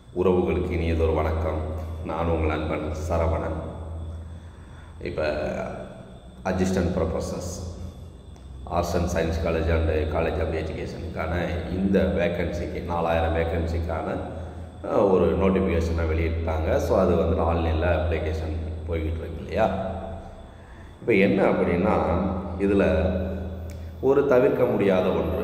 உறவுகளுக்கு இனியதொரு வணக்கம். நான் உங்கள் நண்பன் சரவணன். இப்போ assistant professors arts and science college and college of எஜுகேஷனுக்கான இந்த வேக்கன்சிக்கு 4000 வேக்கன்சிக்கான ஒரு நோட்டிஃபிகேஷனை வெளியிட்டாங்க. ஸோ அது வந்து ஆன்லைனில் அப்ளிகேஷன் போய்கிட்டு இருக்கு இல்லையா. இப்போ என்ன அப்படின்னா, இதில் ஒரு தவிர்க்க முடியாத ஒன்று.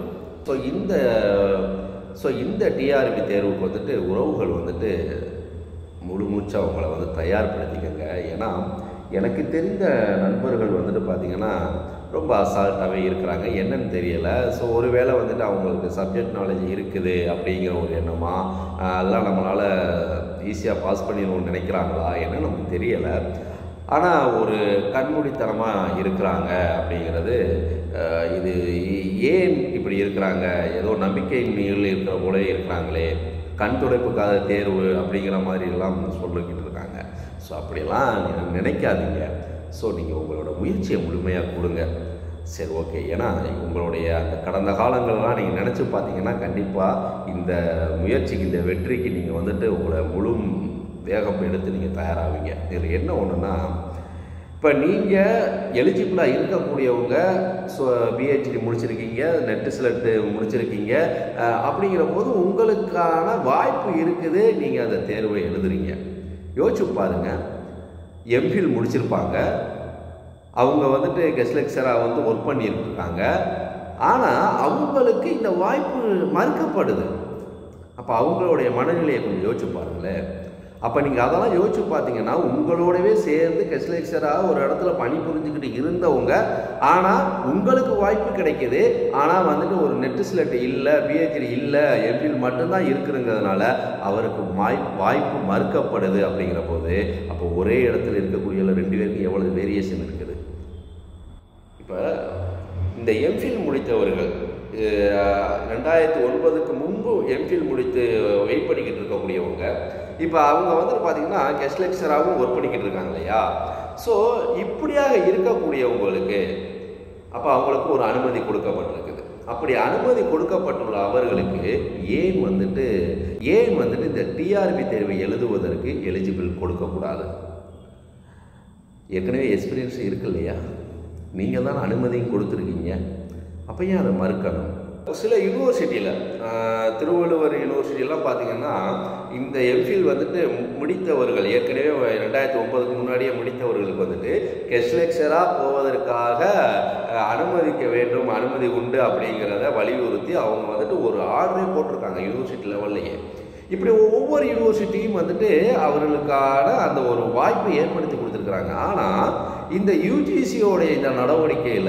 ஸோ இந்த டிஆர்பி தேர்வுக்கு வந்துட்டு உறவுகள் வந்துட்டு முழு மூச்சு அவங்கள வந்து தயார்படுத்திக்கங்க. ஏன்னா எனக்கு தெரிந்த நண்பர்கள் வந்துட்டு பார்த்திங்கன்னா ரொம்ப அசால்ட்டாகவே இருக்கிறாங்க. என்னன்னு தெரியலை. ஸோ ஒரு வேளை வந்துட்டு அவங்களுக்கு சப்ஜெக்ட் நாலேஜ் இருக்குது அப்படிங்கிற ஒரு எண்ணமா, அதெல்லாம் நம்மளால் ஈஸியாக பாஸ் பண்ணிடணும்னு நினைக்கிறாங்களா என்னன்னு நமக்கு தெரியலை. ஆனால் ஒரு கண்மூடித்தனமாக இருக்கிறாங்க அப்படிங்கிறது. இது ஏன் இப்படி இருக்கிறாங்க, ஏதோ நம்பிக்கையின்மையில் இருக்கிற போல இருக்கிறாங்களே, கண் துடைப்புக்காக தேர்வு அப்படிங்கிற மாதிரிலாம் சொல்லிக்கிட்டு இருக்காங்க. ஸோ அப்படியெல்லாம் நினைக்காதீங்க. ஸோ நீங்கள் உங்களோட முயற்சியை முழுமையாக கொடுங்க. சரி, ஓகே. ஏன்னா உங்களுடைய அந்த கடந்த காலங்கள்லாம் நீங்கள் நினச்சி பார்த்தீங்கன்னா கண்டிப்பாக இந்த முயற்சிக்கு, இந்த வெற்றிக்கு நீங்கள் வந்துட்டு உங்களை முழு வேகம் எடுத்து நீங்கள் தயாராவீங்க. இதில் என்ன ஒன்றுன்னா, இப்போ நீங்கள் எலிஜிபிளாக இருக்கக்கூடியவங்க, ஸோ பிஹெச்டி முடிச்சிருக்கீங்க, நெட்டு செலக்ட் முடிச்சிருக்கீங்க, அப்படிங்கிற போது உங்களுக்கான வாய்ப்பு இருக்குது. நீங்கள் அந்த தேர்வை எழுதுறீங்க. யோசிச்சு பாருங்கள். எம்ஃபில் முடிச்சிருப்பாங்க, அவங்க வந்துட்டு கெஸ்ட் லெக்சராக வந்து ஒர்க் பண்ணியிருக்காங்க. ஆனால் அவங்களுக்கு இந்த வாய்ப்பு மறுக்கப்படுது. அப்போ அவங்களுடைய மனநிலையை கொஞ்சம் யோசிச்சு பாருங்களேன். அப்போ நீங்கள் அதெல்லாம் யோசிச்சு பார்த்தீங்கன்னா, உங்களோடவே சேர்ந்து கெஸ்ட் லெக்சராக ஒரு இடத்துல பணி புரிஞ்சுக்கிட்டு இருந்தவங்க, ஆனால் உங்களுக்கு வாய்ப்பு கிடைக்கிது. ஆனால் வந்துட்டு ஒரு நெட்டு செலக்ட் இல்லை, பிஹெச்டி இல்லை, எம்ஃபில் மட்டும்தான் இருக்குதுங்கிறதுனால அவருக்கு வாய்ப்பு மறுக்கப்படுது. அப்படிங்கிற போது அப்போ ஒரே இடத்துல இருக்கக்கூடிய 2 பேருக்கு எவ்வளவு வேரியேஷன் இருக்குது. இப்போ இந்த எம்ஃபில் முடித்தவர்கள் 2009க்கு முன்பு எம்ஃபில் முடித்து வெயிட் பண்ணிக்கிட்டு இருக்கக்கூடியவங்க, இப்போ அவங்க வந்துட்டு பார்த்தீங்கன்னா கெஸ்ட் லெக்சராகவும் ஒர்க் பண்ணிக்கிட்டு இருக்காங்க இல்லையா. ஸோ இப்படியாக இருக்கக்கூடியவங்களுக்கு அப்போ அவங்களுக்கு ஒரு அனுமதி கொடுக்கப்பட்டிருக்குது. அப்படி அனுமதி கொடுக்கப்பட்டுள்ள அவர்களுக்கு ஏன் வந்துட்டு இந்த டிஆர்பி தேர்வை எழுதுவதற்கு எலிஜிபிள் கொடுக்கக்கூடாது? ஏற்கனவே எக்ஸ்பீரியன்ஸ் இருக்கு இல்லையா, நீங்கள் தான் அனுமதியும் கொடுத்துருக்கீங்க. அப்போ ஏன் அதை மறுக்கணும்? சில யூனிவர்சிட்டியில், திருவள்ளுவர் யூனிவர்சிட்டியெல்லாம் பார்த்தீங்கன்னா இந்த எம்ஃபில் வந்துட்டு முடித்தவர்கள், ஏற்கனவே 2009க்கு முன்னாடியே முடித்தவர்களுக்கு வந்துட்டு கெஸ்ட் லெக்சராக போவதற்காக அனுமதிக்க வேண்டும், அனுமதி உண்டு அப்படிங்கிறத வலியுறுத்தி அவங்க வந்துட்டு ஒரு ஆர்டரே போட்டிருக்காங்க யூனிவர்சிட்டி லெவல்லையே. இப்படி ஒவ்வொரு யூனிவர்சிட்டியும் வந்துட்டு அவர்களுக்கான அந்த ஒரு வாய்ப்பை ஏற்படுத்தி கொடுத்துருக்குறாங்க. ஆனால் இந்த யூஜிசியோடைய இந்த நடவடிக்கையில்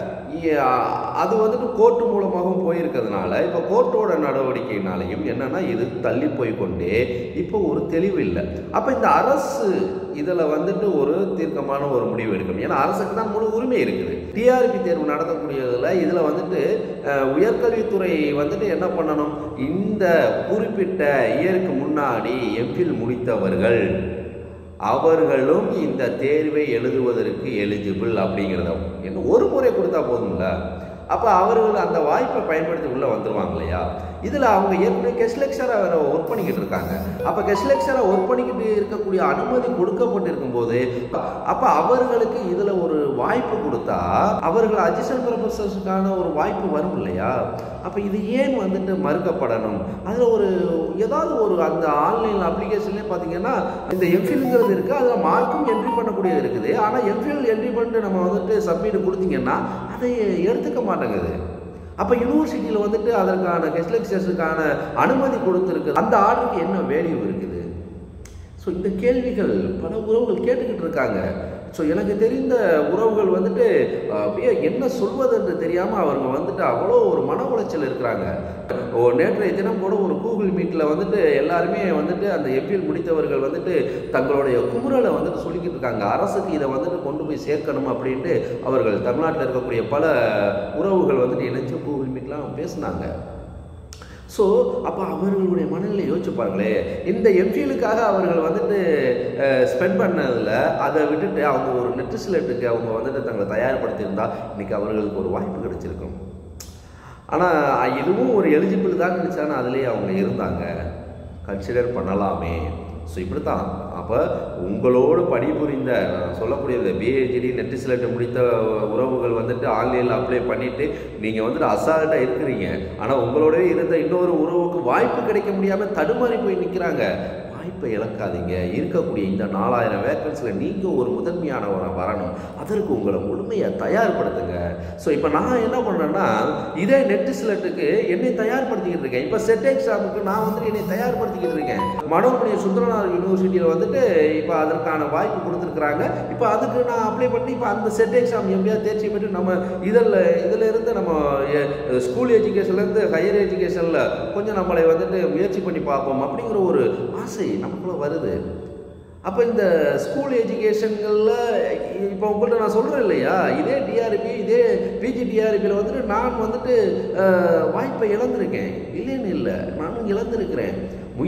அது வந்துட்டு கோர்ட்டு மூலமாகவும் போயிருக்கிறதுனால இப்போ கோர்ட்டோட நடவடிக்கையினாலையும் என்னன்னா இது தள்ளி போய்கொண்டே இப்போ ஒரு தெளிவு இல்லை. அப்போ இந்த அரசு இதில் வந்துட்டு ஒரு தீர்க்கமான ஒரு முடிவு எடுக்கணும். ஏன்னா அரசுக்கு தான் முழு உரிமை இருக்குது. டிஆர்பி தேர்வு நடத்தக்கூடியதில் இதில் வந்துட்டு உயர்கல்வித்துறை வந்துட்டு என்ன பண்ணணும், இந்த குறிப்பிட்ட இயருக்கு முன்னாடி எம்ஃபில் முடித்தவர்கள் அவர்களும் இந்த தேர்வை எழுதுவதற்கு எலிஜிபிள் அப்படிங்கிறத என்ன ஒரு முறை கொடுத்தா போதும்ல. அப்போ அவர்கள் அந்த வாய்ப்பை பயன்படுத்தி உள்ளே வந்துடுவாங்க இல்லையா. இதில் அவங்க ஏற்கனவே கெஸ்ட் லெக்சராக வேறு ஒர்க் பண்ணிக்கிட்டு இருக்காங்க. அப்போ கெஸ்ட் லெக்சராக ஒர்க் பண்ணிக்கிட்டு இருக்கக்கூடிய அனுமதி கொடுக்கப்பட்டு இருக்கும்போது அப்போ அவர்களுக்கு இதில் ஒரு வாய்ப்பு கொடுத்தா அவர்கள் அசிஸ்டன்ட் ப்ரொஃபஸர்ஸுக்கான ஒரு வாய்ப்பு வரும் இல்லையா. அப்போ இது ஏன் வந்துட்டு மறுக்கப்படணும்? அதில் ஏதாவது ஒரு அந்த ஆன்லைன் அப்ளிகேஷன்லேயே பார்த்தீங்கன்னா இந்த எம்ஃபில்ங்கிறது இருக்குது, அதில் மார்க்கும் என்ட்ரி பண்ணக்கூடியது இருக்குது. ஆனால் எம்ஃபில் என்ட்ரி பண்ணிட்டு நம்ம வந்துட்டு சப்மிட் கொடுத்தீங்கன்னா அதை எடுத்துக்க மாட்டேங்குது. அப்போ யூனிவர்சிட்டியில் வந்துட்டு அதற்கான கெஸ்ட் லெக்சர்ஸுக்கான அனுமதி கொடுத்துருக்கு, அந்த ஆர்டருக்கு என்ன வேல்யூ இருக்குது? ஸோ இந்த கேள்விகள் பல உறவுகள் கேட்டுக்கிட்டு இருக்காங்க. ஸோ எனக்கு தெரிந்த உறவுகள் வந்துட்டு அப்படியே என்ன சொல்வதென்று தெரியாமல் அவங்க வந்துட்டு அவ்வளோ ஒரு மன உளைச்சல் இருக்கிறாங்க. நேற்றைய தினம் கூட ஒரு கூகுள் மீட்டில் வந்துட்டு எல்லாருமே வந்துட்டு அந்த எம்ஃபில் முடித்தவர்கள் வந்துட்டு தங்களுடைய குமுறலை வந்துட்டு சொல்லிக்கிட்டு இருக்காங்க. அரசுக்கு இதை வந்துட்டு கொண்டு போய் சேர்க்கணும் அப்படின்ட்டு அவர்கள் தமிழ்நாட்டில் இருக்கக்கூடிய பல உறவுகள் வந்துட்டு இணைச்சு கூகுள் மீட்லாம் பேசினாங்க. ஸோ அப்போ அவர்களுடைய மனநிலை யோசிச்சு பாருங்களேன். இந்த எம்ஃபிலுக்காக அவர்கள் வந்துட்டு ஸ்பெண்ட் பண்ணதில் அதை விட்டுட்டு அவங்க ஒரு நெட்டு செலக்ட்டுக்கு அவங்க வந்துட்டு தங்களை தயார்படுத்தியிருந்தால் இன்றைக்கி அவர்களுக்கு ஒரு வாய்ப்பு கிடைச்சிருக்கும். ஆனால் இதுவும் ஒரு எலிஜிபிள் தான் நினச்சானா அதிலேயே அவங்க இருந்தாங்க. கன்சிடர் பண்ணலாமே. ஸோ இப்படி தான். அப்போ உங்களோடு பணிபுரிந்த சொல்லக்கூடிய பிஹெச்டி நெட் செலக்ட் முடித்த உறவுகள் வந்துட்டு ஆன்லைனில் அப்ளை பண்ணிவிட்டு நீங்கள் வந்துட்டு அசால்ட்டாக இருக்கிறீங்க. ஆனால் உங்களோடவே இருந்த இன்னொரு உறவுக்கு வாய்ப்பு கிடைக்க முடியாமல் தடுமாறி போய் நிற்கிறாங்க. வாய்ப்பை இழக்காதீங்க. இருக்கக்கூடிய இந்த 4000 வேக்கன்ஸில் நீங்கள் ஒரு முதன்மையானவரை வரணும். அதற்கு உங்களை முழுமையாக தயார்படுத்துங்க. ஸோ இப்போ நான் என்ன பண்ணுறேன்னா, இதே நெட் செலக்ட்டுக்கு என்னை தயார்படுத்திக்கிட்டு இருக்கேன். இப்போ செட் எக்ஸாமுக்கு நான் வந்துட்டு என்னை தயார்படுத்திக்கிட்டு இருக்கேன். மனோன்மணி சுந்தரநாத் யூனிவர்சிட்டியில் வந்துட்டு இப்போ அதற்கான வாய்ப்பு கொடுத்துருக்குறாங்க. இப்போ அதுக்கு நான் அப்ளை பண்ணி இப்போ அந்த செட் எக்ஸாம் எப்படியாவது தேர்ச்சி பெற்று நம்ம இதில் இருந்து நம்ம ஸ்கூல் எஜுகேஷன்லேருந்து ஹையர் எஜுகேஷனில் கொஞ்சம் நம்மளை வந்துட்டு முயற்சி பண்ணி பார்ப்போம் அப்படிங்கிற ஒரு ஆசை நமக்குள்ள வருது. அப்போ இந்த ஸ்கூல் எஜுகேஷன்களில் இப்போ உங்கள்கிட்ட நான் சொல்கிறேன் இல்லையா, இதே டிஆர்பி இதே பிஜி டிஆர்பியில் வந்துட்டு நான் வந்துட்டு வாய்ப்பை இழந்திருக்கேன். இல்லைன்னு இல்லை, நானும் இழந்திருக்கிறேன்.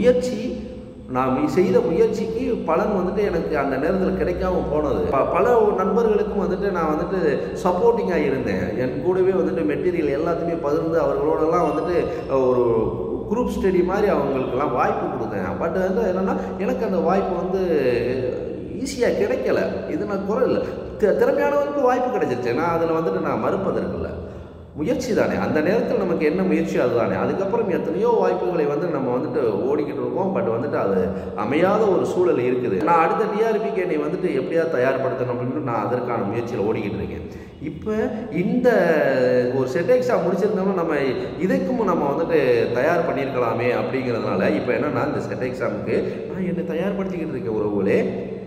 நான் செய்த முயற்சிக்கு பலன் வந்துட்டு எனக்கு அந்த நேரத்தில் கிடைக்காம போனது. பல நண்பர்களுக்கும் வந்துட்டு நான் வந்துட்டு சப்போர்ட்டிங்காக இருந்தேன். என் கூடவே வந்துட்டு மெட்டீரியல் எல்லாத்தையுமே பகிர்ந்து அவர்களோடலாம் வந்துட்டு ஒரு குரூப் ஸ்டடி மாதிரி அவங்களுக்கெல்லாம் வாய்ப்பு கொடுத்தேன். பட் வந்து என்னென்னா எனக்கு அந்த வாய்ப்பு வந்து ஈஸியாக கிடைக்கல. இது நான் குறை இல்லை, திறமையானவங்களுக்கு வாய்ப்பு கிடைச்சிருச்சு. நான் அதில் வந்துட்டு நான் மறுப்பதற்கில்லை. முயற்சி தானே, அந்த நேரத்தில் நமக்கு என்ன முயற்சி அதுதானே. அதுக்கப்புறம் எத்தனையோ வாய்ப்புகளை வந்து நம்ம வந்துட்டு ஓடிக்கிட்டு இருக்கோம். பட் வந்துட்டு அது அமையாத ஒரு சூழல் இருக்குது. நான் அடுத்த டிஆர்பிக்கு என்னை வந்துட்டு எப்படியாவது தயார்படுத்தணும் அப்படின்னு நான் அதற்கான முயற்சியில் ஓடிக்கிட்டு இருக்கேன். இப்போ இந்த ஒரு செட் எக்ஸாம் முடிச்சிருந்தோம்னா நம்ம இதுக்கும் நம்ம வந்துட்டு தயார் பண்ணியிருக்கலாமே அப்படிங்கிறதுனால இப்போ என்னென்னா இந்த செட் எக்ஸாமுக்கு நான் என்னை தயார்படுத்திக்கிட்டு இருக்கேன் உறவுகளே.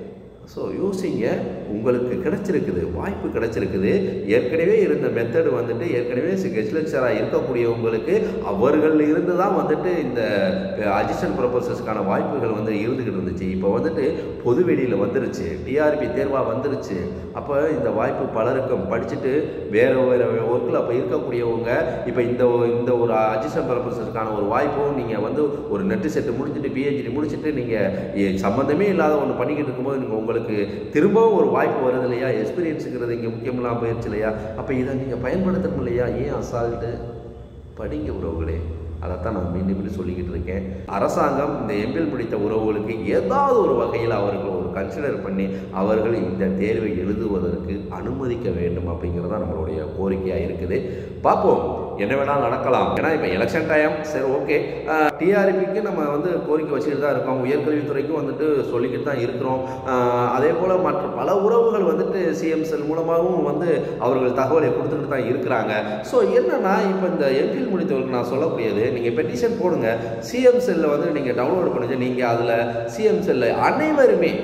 ஸோ யோசிங்க, உங்களுக்கு கிடச்சிருக்குது, வாய்ப்பு கிடச்சிருக்குது. ஏற்கனவே இருந்த மெத்தடு வந்துட்டு ஏற்கனவே கெஸ்ட் லெக்சராக இருக்கக்கூடியவங்களுக்கு அவர்கள் இருந்து தான் வந்துட்டு இந்த அசிஸ்டன்ட் ப்ரொஃபஸர்ஸ்க்கான வாய்ப்புகள் வந்து இருந்துக்கிட்டு இருந்துச்சு. இப்போ வந்துட்டு பொது வெளியில் வந்துருச்சு, டிஆர்பி தேர்வாக வந்துருச்சு. அப்போ இந்த வாய்ப்பு பலருக்கும் படிச்சுட்டு வேறு ஒர்க்கில் அப்போ இருக்கக்கூடியவங்க இப்போ இந்த ஒரு அசிஸ்டன்ட் ப்ரொஃபஸர்ஸ்க்கான ஒரு வாய்ப்பும் நீங்கள் வந்து ஒரு நெட்டு செட்டு முடிச்சுட்டு பிஹெச்டி முடிச்சுட்டு நீங்கள் சம்மந்தமே இல்லாத ஒன்று பண்ணிக்கிட்டு இருக்கும்போது நீங்கள் உங்களுக்கு திரும்பவும் ஒரு வாய்ப்பு வருது இல்லையா. எக்ஸ்பீரியன்ஸுங்கிறது இங்கே முக்கியமெல்லாம் போயிடுச்சு இல்லையா. அப்போ இதை நீங்கள் பயன்படுத்தணும் இல்லையா. ஏன் அசால்ட்டு படிங்க உறவுகளே. அதைத்தான் நான் மீண்டும் சொல்லிக்கிட்டு இருக்கேன். அரசாங்கம் இந்த எம்பிஎல் முடித்த உறவுகளுக்கு ஏதாவது ஒரு வகையில் அவர்கள் ஒரு கன்சிடர் பண்ணி அவர்கள் இந்த தேர்வை எழுதுவதற்கு அனுமதிக்க வேண்டும் அப்படிங்கிறது தான் நம்மளுடைய கோரிக்கையாக இருக்குது. பார்ப்போம், என்ன வேணாலும் நடக்கலாம். ஏன்னா இப்போ எலெக்ஷன் டைம். சரி, ஓகே, டிஆர்பிக்கு நம்ம வந்து கோரிக்கை வச்சுக்கிட்டு தான் இருக்கோம். உயர்கல்வித்துறைக்கும் வந்துட்டு சொல்லிக்கிட்டு தான் இருக்கிறோம். அதே போல் மற்ற பல உறவுகள் வந்துட்டு சிஎம் செல் மூலமாகவும் வந்து அவர்கள் தகவலை கொடுத்துக்கிட்டு தான் இருக்கிறாங்க. ஸோ என்னன்னா இப்போ இந்த எம்பிஎல் முடித்தவர்களுக்கு நான் சொல்லக்கூடியது, நீங்கள் பெட்டிஷன் போடுங்க. சிஎம் செல்லில் வந்து நீங்கள் டவுன்லோட் பண்ணுங்க. நீங்கள் அதில் சிஎம் செல்லில் அனைவருமே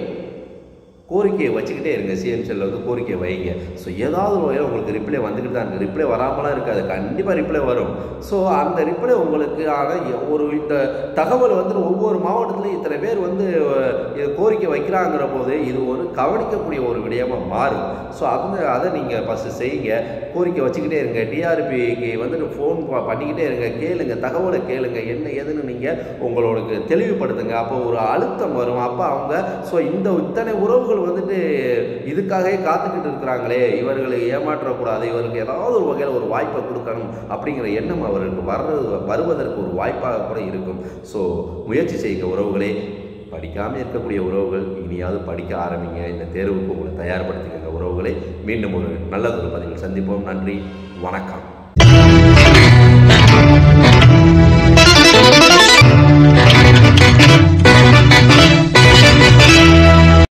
கோரிக்கையை வச்சுக்கிட்டே இருங்க. சிஎம் செல்லில் வந்து கோரிக்கையை வைங்க. ஸோ ஏதாவது ஒரு வகையில் உங்களுக்கு ரிப்ளை வந்துக்கிட்டு தான் இருக்குது. ரிப்ளை வராமலாம் இருக்காது, கண்டிப்பாக ரிப்ளை வரும். ஸோ அந்த ரிப்ளை உங்களுக்கு ஒரு இந்த தகவல் வந்து ஒவ்வொரு மாவட்டத்துலையும் இத்தனை பேர் வந்து கோரிக்கை வைக்கிறாங்கிற போது இது ஒரு கவனிக்கக்கூடிய ஒரு விடயமாக மாறும். ஸோ அதை நீங்கள் ஃபஸ்ட்டு செய்யுங்க. கோரிக்கை வச்சுக்கிட்டே இருங்க. டிஆர்பிக்கு வந்துட்டு ஃபோன் பண்ணிக்கிட்டே இருங்க. கேளுங்க, தகவலை கேளுங்க, என்ன ஏதுன்னு நீங்கள் உங்களுக்கு தெளிவுபடுத்துங்க. அப்போ ஒரு அழுத்தம் வரும். அப்போ அவங்க இத்தனை உறவுகள் வந்துட்டு இதுக்காகவே காத்துக்கிட்டு இருக்கிறாங்களே, இவர்களை ஏமாற்றக்கூடாது, இவருக்கு ஏதாவது ஒரு வகையில் ஒரு வாய்ப்பை கொடுக்கணும் அப்படிங்கிற எண்ணம் அவர்களுக்கு வருவதற்கு ஒரு வாய்ப்பாக கூட இருக்கும். ஸோ முயற்சி செய்யுங்க உறவுகளே. படிக்காமல் இருக்கக்கூடிய உறவுகள் இனியாவது படிக்க ஆரம்பிங்க. இந்த தேர்வுக்கு உங்களை தயார்படுத்திக்கங்க உறவுகளை. மீண்டும் ஒரு நல்லதொரு பதிவில் சந்திப்போம். நன்றி, வணக்கம்.